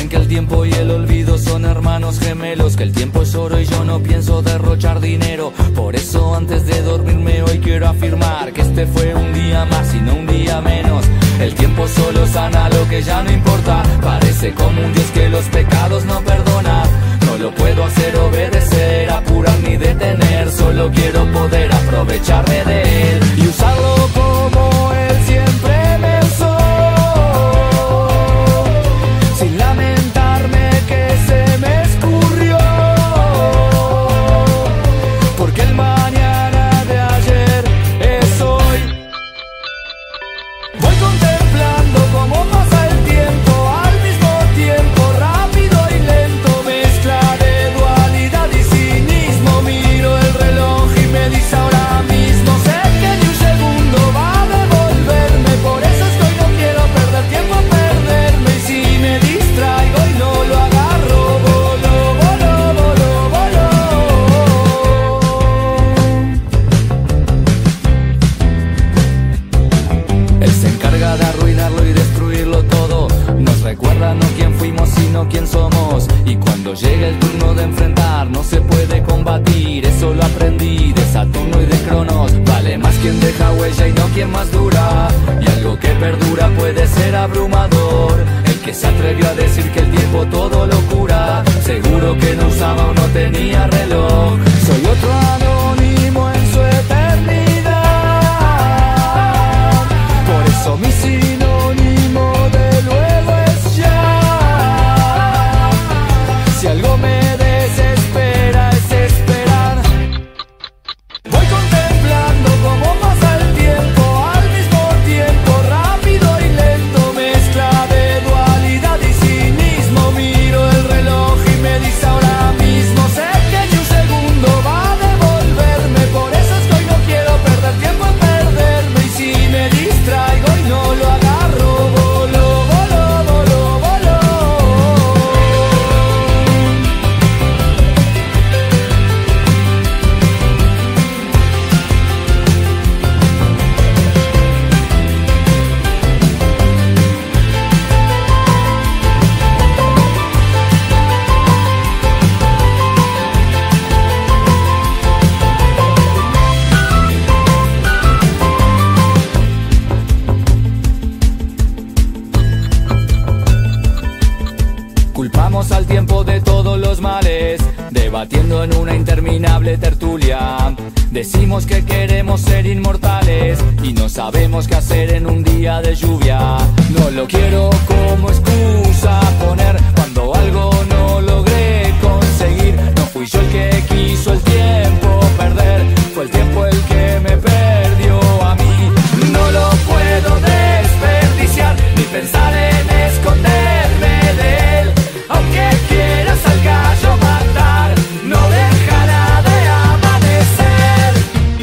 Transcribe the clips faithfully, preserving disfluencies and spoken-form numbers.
que el tiempo y el olvido son hermanos gemelos, que el tiempo es oro y yo no pienso derrochar dinero. Por eso antes de dormirme hoy quiero afirmar que este fue un día más y no un día menos. El tiempo solo sana lo que ya no importa. Parece como un Dios que los pecados no perdona. No lo puedo hacer obedecer, apurar ni detener. Solo quiero poder aprovecharme de él y usarlo como él siempre me usó, sin lamentarme que se me escurrió, porque el mañana de ayer es hoy. Voy contemplando cómo pasa el tiempo, al mismo tiempo rápido y lento, mezcla de dualidad y cinismo. Miro el reloj y me dice ahora mismo, sé que ni un segundo va a devolverme. Por eso es que hoy no quiero perder tiempo a perderme, y si me distraigo y no lo agarro, volo, volo, volo, volo. Él se encarga de arruinarlo y destruirlo todo. Nos recuerda no quién fuimos sino quién somos. Y cuando llega el turno de enfrentar no se puede combatir. Eso lo aprendí de Saturno y de Cronos. Vale más quien deja huella y no quien más dura. Y algo que perdura puede ser abrumador. El que se atrevió a decir que el tiempo todo lo cura, seguro que no usaba o no tenía reloj. Soy otro anónimo en su eternidad. Por eso mi sinónimo de luego es ya. Si algo me desespera es esperar. Voy contemplando cómo pasa el tiempo, al mismo tiempo rápido y lento, mezcla de dualidad y cinismo. Miro el reloj y me dice ahora mismo, sé que ni un segundo va a devolverme. Por eso es que hoy no quiero perder tiempo en perderme, y si me distraigo y no lo agarro, volo, volo, volo, volo. Culpamos al tiempo de todos los males, debatiendo en una interminable tertulia. Decimos que queremos ser inmortales y no sabemos qué hacer en un día de lluvia. No lo quiero como excusa poner cuando algo no logré conseguir. No fui yo el que quiso el tiempo perder, fue el tiempo el que me perdió a mí. No lo puedo desperdiciar ni pensar en esconderme de él. Aunque quieras al gallo matar, no dejará de amanecer.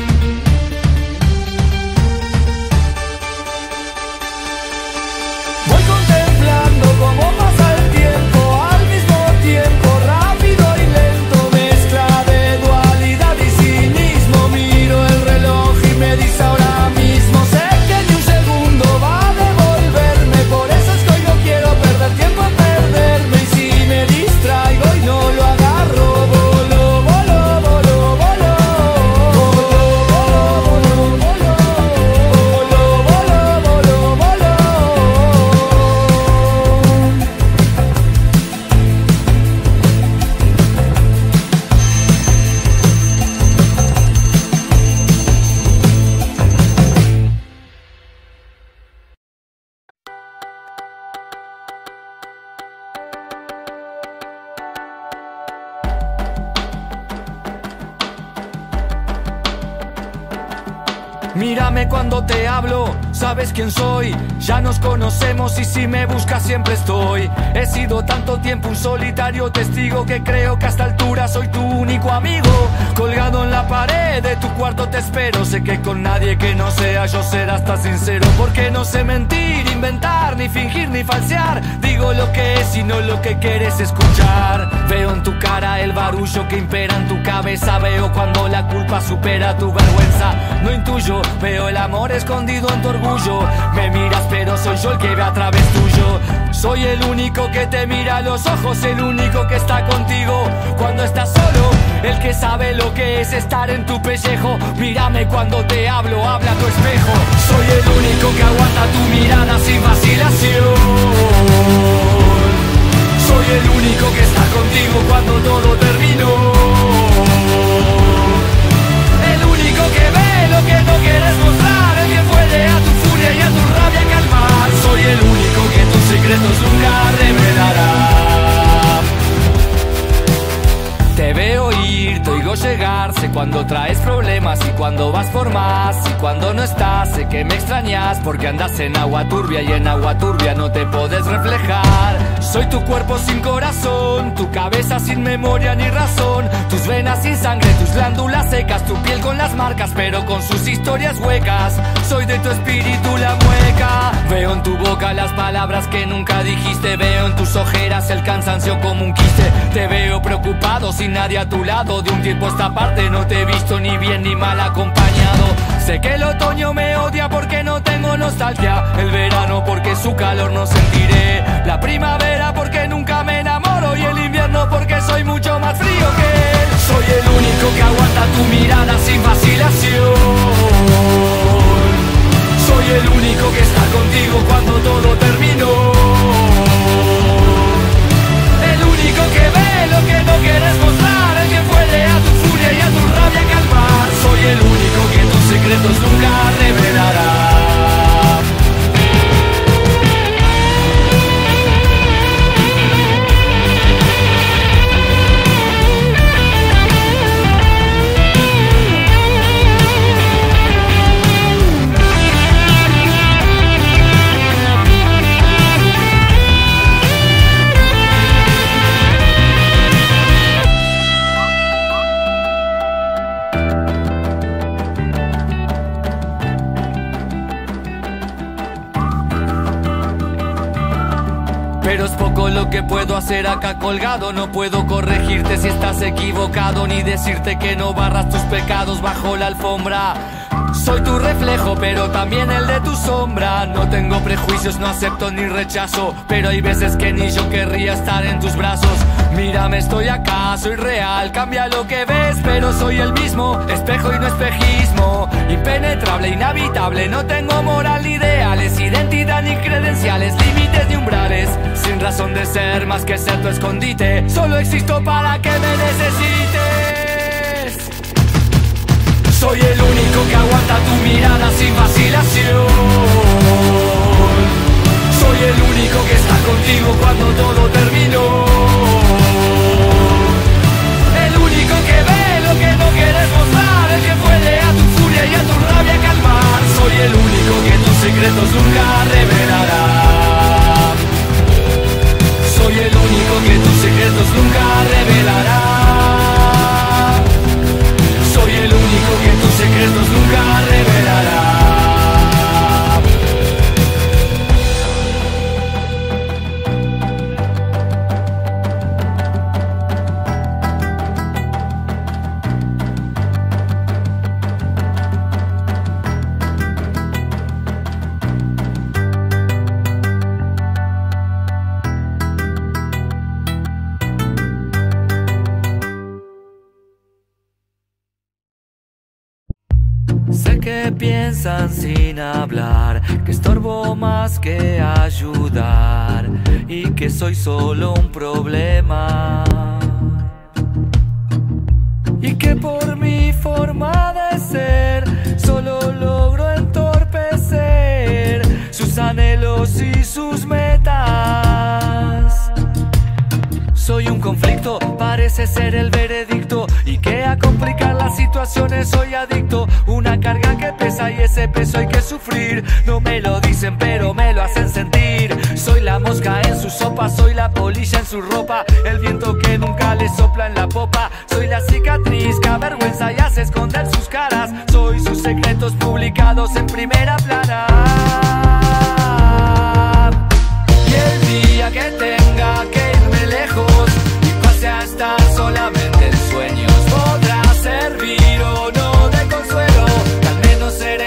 Voy contemplando cómo pasa el tiempo, al mismo tiempo rápido y lento, mezcla de dualidad y cinismo. Miro el reloj y me dice ahora mismo, sé que ni un segundo va a devolverme. Por eso es que hoy no quiero perder tiempo en perderme, y si me distraigo y no lo agarro, volo, volo, volo, volo. Volo, volo, volo, volo, volo, volo. Mírame cuando te hablo, sabes quién soy. Ya nos conocemos y si me buscas siempre estoy. He sido tanto tiempo un solitario testigo que creo que a esta altura soy tu único amigo. Colgado en la pared de tu cuarto te espero. Sé que con nadie que no sea yo serás tan sincero, porque no sé mentir, inventar, ni fingir, ni falsear. Digo lo que es y no lo que quieres escuchar. Veo en tu cara el barullo que impera en tu cabeza. Veo cuando la culpa supera tu vergüenza. No intuyo tuyo. Veo el amor escondido en tu orgullo. Me miras pero soy yo el que ve a través tuyo. Soy el único que te mira a los ojos, el único que está contigo cuando estás solo, el que sabe lo que es estar en tu pellejo. Mírame cuando te hablo, habla tu espejo. Soy el único que aguanta tu mirada sin vacilación. Soy el único que está contigo cuando todo terminó. El único que ve lo que no quieres mostrar, el que puede a tu furia y a tu rabia calmar. Soy el único que tus secretos nunca revelará. Te veo ir, te oigo llegar, sé cuando traes problemas y cuando vas por más. Y cuando no estás, sé que me extrañas, porque andas en agua turbia y en agua turbia no te podés reflejar. Soy tu cuerpo sin corazón, tu cabeza sin memoria ni razón, tus venas sin sangre, tus glándulas secas, tu piel con las marcas pero con sus historias huecas. Soy de tu espíritu la mueca. Veo en tu boca las palabras que nunca dijiste, veo en tus ojeras el cansancio como un quiste. Te veo preocupado sin nadie a tu lado, de un tiempo a esta parte no te he visto ni bien ni mal acompañado. Sé que el otoño me odia porque no tengo nostalgia, el verano porque su calor no sentiré, la primavera porque nunca me enamoro y el invierno porque soy mucho más frío que él. Soy el único que aguanta tu mirada sin vacilación. Soy el único que está contigo cuando todo terminó. El único que ve lo que no quieres mostrar, el que puede a tu furia y a tu rabia calmar. Soy el único que tus secretos nunca revelará. Pero es poco lo que puedo hacer acá colgado. No puedo corregirte si estás equivocado, ni decirte que no barras tus pecados bajo la alfombra. Soy tu reflejo, pero también el de tu sombra. No tengo prejuicios, no acepto ni rechazo, pero hay veces que ni yo querría estar en tus brazos. Mírame, estoy acá, soy real, cambia lo que ves, pero soy el mismo, espejo y no espejismo. Impenetrable, inhabitable, no tengo moral ni ideales, identidad ni credenciales, límites ni umbrales. Sin razón de ser más que ser tu escondite, solo existo para que me necesites. Soy el único que aguanta tu mirada sin vacilación. Soy el único que está contigo cuando todo terminó. El único que ve lo que no quieres mostrar, el que puede a tu furia y a tu rabia calmar. Soy el único que tus secretos nunca revelará. Soy el único que tus secretos nunca revelará. Soy el único que tus secretos nunca revelará. Sé que piensan sin hablar, que estorbo más que ayudar y que soy solo un problema. Y que por mi forma de ser solo logro entorpecer sus anhelos y sus metas. Soy un conflicto, parece ser el veredicto, y que a complicar las situaciones soy adicto. Una carga que pesa y ese peso hay que sufrir. No me lo dicen pero me lo hacen sentir. Soy la mosca en su sopa, soy la polilla en su ropa, el viento que nunca le sopla en la popa. Soy la cicatriz que avergüenza y hace esconder sus caras. Soy sus secretos publicados en primera plana. Y el día que tenga que irme lejos y pase a estar solamente en sueños, podrá servir o no de consuelo, que al menos seré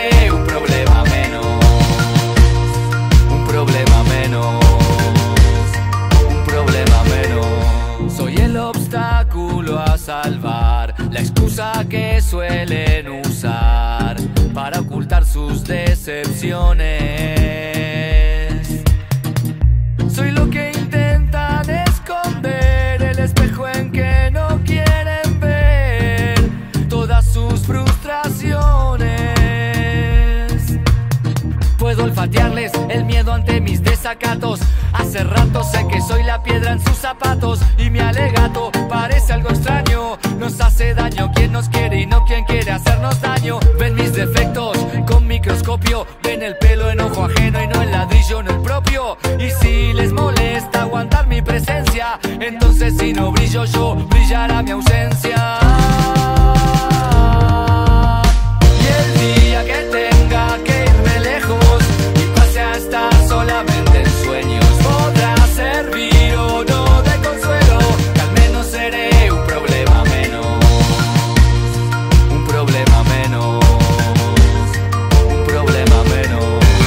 concepciones. Soy lo que intentan esconder, el espejo en que no quieren ver todas sus frustraciones. Puedo olfatearles el miedo ante mis desacatos. Hace rato sé que soy la piedra en sus zapatos y mi alegato parece algo extraño. Nos hace daño quien nos quiere y no quien quiere hacernos daño. Ven mis defectos con microscopio, ven el pelo en ojo ajeno y no el ladrillo en el propio. Y si les molesta aguantar mi presencia, entonces si no brillo yo, brillará mi ausencia. Y el día que tenga que irme lejos y pase a estar solamente en sueños, podrá servir o no de consuelo, que al menos seré un problema menos, un problema menos, un problema menos.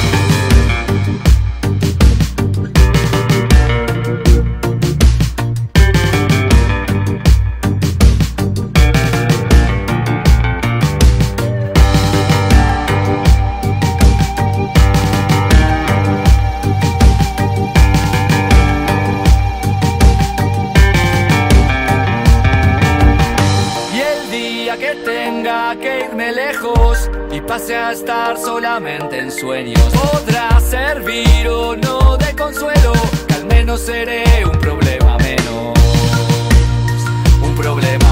Que tenga que irme lejos y pase a estar solamente en sueños, podrá servir o no de consuelo, que al menos seré un problema menos, un problema